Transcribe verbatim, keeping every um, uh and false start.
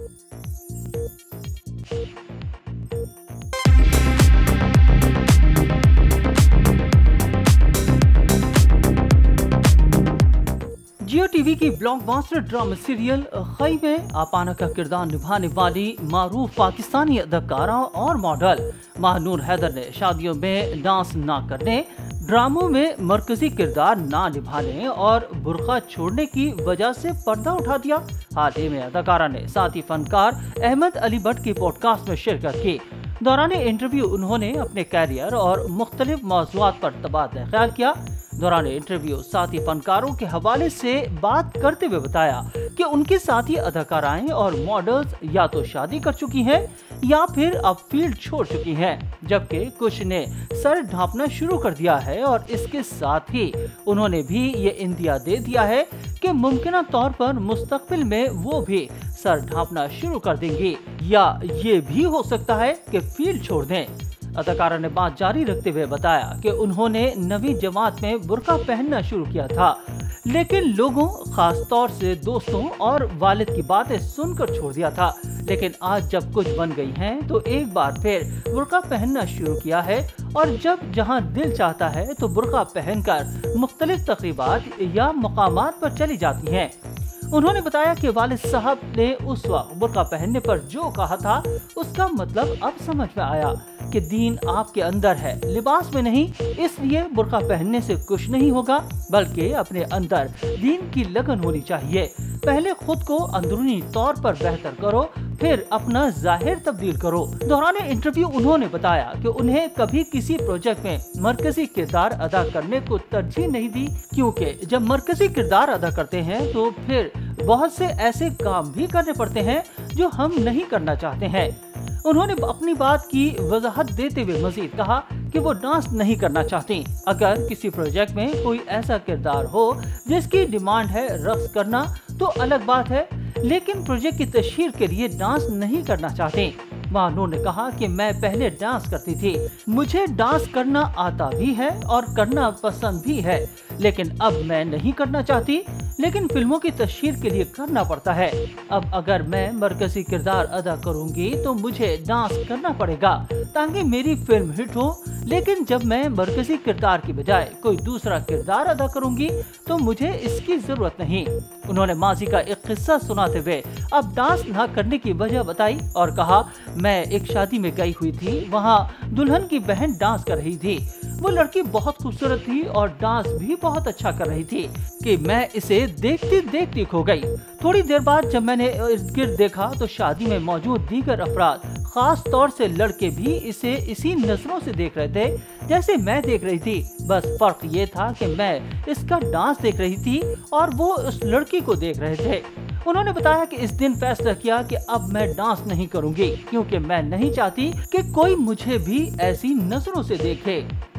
जियो TV की blockbuster drama serial Khaie में अपाना का किरदार निभाने वाली मारूफ पाकिस्तानी अदाकारा और मॉडल महानूर हैदर ने शादियों में डांस ना करने, ड्रामों में मरकजी किरदार ना निभाने और बुर्का छोड़ने की वजह से पर्दा उठा दिया। हाल ही में अदाकारा ने साथी फनकार अहमद अली भट्ट की पॉडकास्ट में शिरकत की। दौरान इंटरव्यू उन्होंने अपने कैरियर और मुख्तलिफ मौज़ूआत पर तबादला ख्याल किया। दौरान इंटरव्यू साथी फनकारों के हवाले से बात करते हुए बताया कि उनके साथी अदाकाराएं और मॉडल्स या तो शादी कर चुकी हैं या फिर अब फील्ड छोड़ चुकी हैं, जबकि कुछ ने सर ढांपना शुरू कर दिया है और इसके साथ ही उन्होंने भी ये इंदिया दे दिया है कि मुमकिन तौर पर मुस्तकबिल में वो भी सर ढांपना शुरू कर देंगी या ये भी हो सकता है कि फील्ड छोड़ दें। अदाकारा ने बात जारी रखते हुए बताया कि उन्होंने नवी जमात में बुर्का पहनना शुरू किया था, लेकिन लोगों खास तौर से दोस्तों और वालिद की बातें सुनकर छोड़ दिया था। लेकिन आज जब कुछ बन गई हैं तो एक बार फिर बुर्का पहनना शुरू किया है और जब जहां दिल चाहता है तो बुर्का पहनकर मुख्तलिफ तकरीबात या मकामात पर चली जाती हैं। उन्होंने बताया कि वालिद साहब ने उस वक्त बुर्का पहनने पर जो कहा था उसका मतलब अब समझ में आया कि दीन आपके अंदर है, लिबास में नहीं। इसलिए बुर्का पहनने से कुछ नहीं होगा, बल्कि अपने अंदर दीन की लगन होनी चाहिए। पहले खुद को अंदरूनी तौर पर बेहतर करो, फिर अपना जाहिर तब्दील करो। दौरान इंटरव्यू उन्होंने बताया कि उन्हें कभी किसी प्रोजेक्ट में मरकजी किरदार अदा करने को तरजीह नहीं दी, क्योंकि जब मरकजी किरदार अदा करते हैं तो फिर बहुत से ऐसे काम भी करने पड़ते हैं जो हम नहीं करना चाहते हैं। उन्होंने अपनी बात की वजाहत देते हुए मजीद कहा कि वो डांस नहीं करना चाहती। अगर किसी प्रोजेक्ट में कोई ऐसा किरदार हो जिसकी डिमांड है रक्स करना तो अलग बात है, लेकिन प्रोजेक्ट की तशहीर के लिए डांस नहीं करना चाहते। महानूर ने कहा कि मैं पहले डांस करती थी, मुझे डांस करना आता भी है और करना पसंद भी है, लेकिन अब मैं नहीं करना चाहती, लेकिन फिल्मों की तशहीर के लिए करना पड़ता है। अब अगर मैं मरकजी किरदार अदा करूंगी तो मुझे डांस करना पड़ेगा ताकि मेरी फिल्म हिट हो, लेकिन जब मैं मरकजी किरदार की बजाय कोई दूसरा किरदार अदा करूंगी तो मुझे इसकी जरूरत नहीं। उन्होंने माजी का एक किस्सा सुनाते हुए अब डांस न करने की वजह बताई और कहा, मैं एक शादी में गई हुई थी, वहाँ दुल्हन की बहन डांस कर रही थी। वो लड़की बहुत खूबसूरत थी और डांस भी बहुत अच्छा कर रही थी कि मैं इसे देखती देखती खो गई। थोड़ी देर बाद जब मैंने इर्द गिर्द देखा तो शादी में मौजूद दीगर अफराद, खास तौर से लड़के भी इसे इसी नजरों से देख रहे थे जैसे मैं देख रही थी। बस फर्क ये था कि मैं इसका डांस देख रही थी और वो उस लड़की को देख रहे थे। उन्होंने बताया कि इस दिन फैसला किया कि अब मैं डांस नहीं करूंगी, क्योंकि मैं नहीं चाहती कि कोई मुझे भी ऐसी नजरों से देखे।